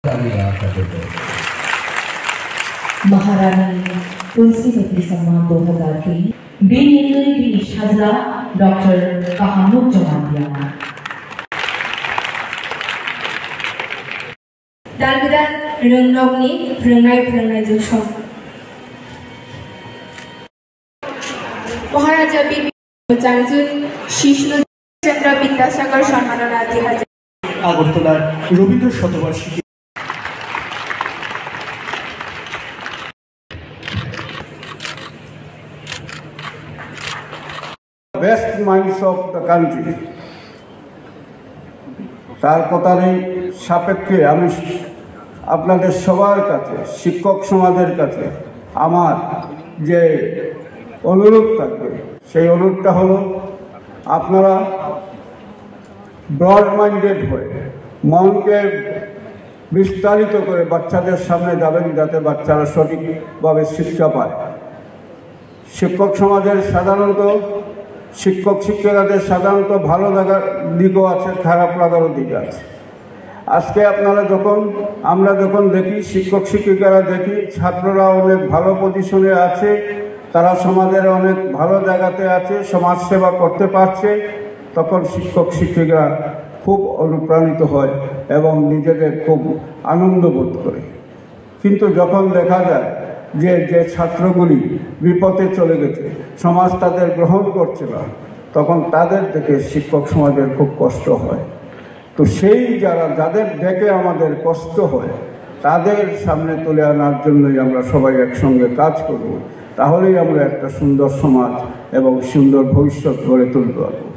महारानी तुलसीवती सम्मान 2003 BNNUI Binish Hazra Dr. Kahamuk Jamandiana Dan Godan Roongnokni फोरोंनाय जौसम महाराजा बिपिन चांगजुन शिष्णु चंद्र विद्यासागर सम्मानना 2000 আগরতলার Rabindra শতবার্ষিকী best minds of the country তার কথার সাপেক্ষে আমি আপনাদের সবার কাছে শিক্ষক সমাজের কাছে আমার যে অনুরোধ থাকবে সেই অনুরোধটা হলো আপনারা ব্রড মাইন্ডেড হয়ে মনকে বিস্তারিত করে বাচ্চাদের সামনে যাবেন যাতে বাচ্চারা সঠিকভাবে শিক্ষা পায়। শিক্ষক সমাজের সাধারণত শিক্ষক শিক্ষিকাদের সাধারণত ভালো লাগার দিকও আছে, খারাপ লাগারও দিক আছে। আজকে আপনারা আমরা যখন দেখি শিক্ষক শিক্ষিকারা দেখি ছাত্ররা অনেক ভালো পজিশনে আছে, তারা সমাজের অনেক ভালো জায়গাতে আছে, সমাজ সেবা করতে পারছে, তখন শিক্ষক শিক্ষিকা খুব অনুপ্রাণিত হয় এবং নিজেদের খুব আনন্দ বোধ করে। কিন্তু যখন দেখা যায় যে ছাত্রগুলি বিপথে চলে গেছে, সমাজ তাদের গ্রহণ করছে না, তখন তাদের থেকে শিক্ষক সমাজের খুব কষ্ট হয়। তো সেই যাদের দেখে আমাদের কষ্ট হয় তাদের সামনে তুলে আনার জন্যই আমরা সবাই একসঙ্গে কাজ করব, তাহলেই আমরা একটা সুন্দর সমাজ এবং সুন্দর ভবিষ্যৎ গড়ে তুলতে পারব।